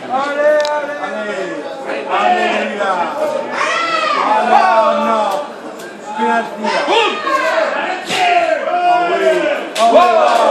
Allez, allez. Allez, les gars. Allez, oh non. Penalty. Ah oui. Oh,